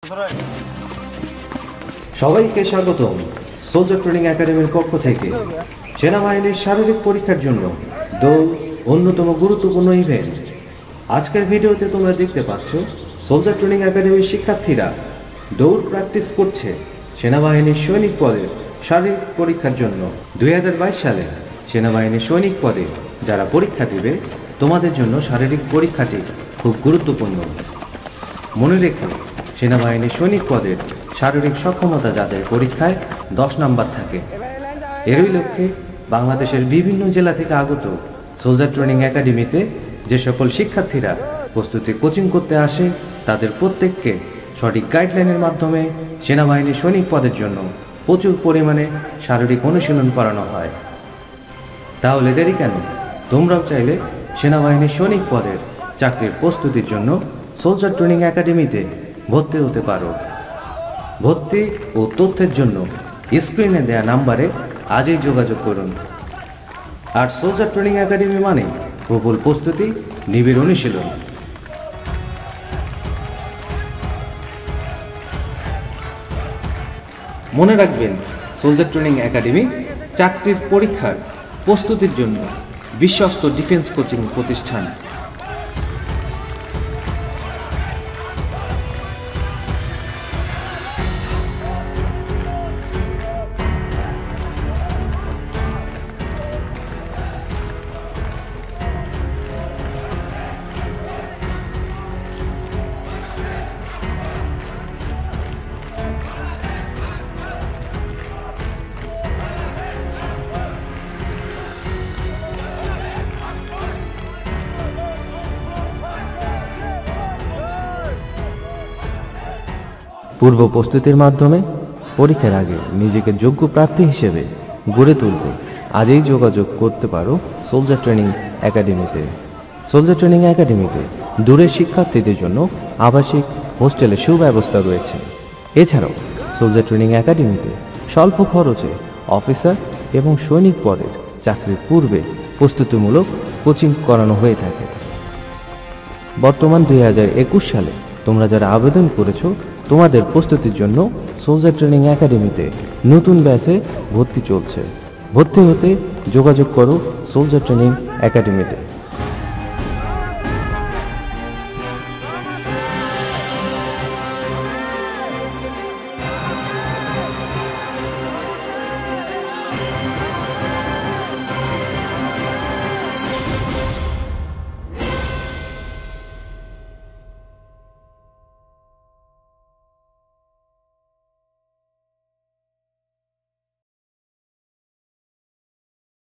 সবাইকে স্বাগতম soldier training একাডেমির পক্ষ থেকে। সেনাবাহিনীর শারীরিক পরীক্ষার জন্য দৌড় অন্যতম গুরুত্বপূর্ণ ইভেন্ট। আজকের ভিডিওতে তোমরা দেখতে পাচ্ছ সোলজার ট্রেনিং একাডেমির শিক্ষার্থীরা দৌড় প্র্যাকটিস করছে সেনাবাহিনীর সৈনিক পদের শারীরিক পরীক্ষার জন্য। 2022 সালে সেনাবাহিনীর সৈনিক পদে যারা পরীক্ষা দেবে তোমাদের জন্য শারীরিক পরীক্ষাটি খুব গুরুত্বপূর্ণ। মনে রেখো, সেনাবাহিনীর সৈনিক পদের শারীরিক সক্ষমতা যাচাই পরীক্ষায় 10 নাম্বার থাকে। এরই লক্ষ্যে বাংলাদেশের বিভিন্ন জেলা থেকে আগত সোলজার ট্রেনিং একাডেমিতে যে সকল শিক্ষার্থীরা প্রস্তুতি কোচিং করতে আসে তাদের প্রত্যেককে সঠিক গাইডলাইনের মাধ্যমে সেনাবাহিনীর সৈনিক পদের জন্য প্রচুর পরিমাণে শারীরিক অনুশীলন করানো হয়। তাহলে দেরি কেন? তোমরাও চাইলে সেনাবাহিনীর সৈনিক পদের চাকরির প্রস্তুতির জন্য সোলজার ট্রেনিং একাডেমিতে ভর্তি হতে পারো। ভর্তি ও তথ্যের জন্য স্ক্রিনে দেয়া নাম্বারে আজই যোগাযোগ করুন। আর সোলজার ট্রেনিং একাডেমি মানে প্রবল প্রস্তুতি, নিবিড় অনুশীলন। মনে রাখবেন, সোলজার ট্রেনিং একাডেমি চাকরির পরীক্ষার প্রস্তুতির জন্য বিশ্বস্ত ডিফেন্স কোচিং প্রতিষ্ঠান। পূর্ব প্রস্তুতির মাধ্যমে পরীক্ষার আগে নিজেকে যোগ্য প্রার্থী হিসেবে গড়ে তুলতে আজই যোগাযোগ করতে পারো সোলজার ট্রেনিং একাডেমিতে। সোলজার ট্রেনিং একাডেমিতে দূরের শিক্ষার্থীদের জন্য আবাসিক হোস্টেলের সুব্যবস্থা রয়েছে। এছাড়াও সোলজার ট্রেনিং একাডেমিতে স্বল্প খরচে অফিসার এবং সৈনিক পদের চাকরির পূর্বে প্রস্তুতিমূলক কোচিং করানো হয়ে থাকে। বর্তমান 2021 সালে তোমরা যারা আবেদন করেছো তোমাদের প্রস্তুতির জন্য সোলজার ট্রেনিং একাডেমিতে নতুন ব্যাচে ভর্তি চলছে। ভর্তি হতে যোগাযোগ করো সোলজার ট্রেনিং একাডেমিতে।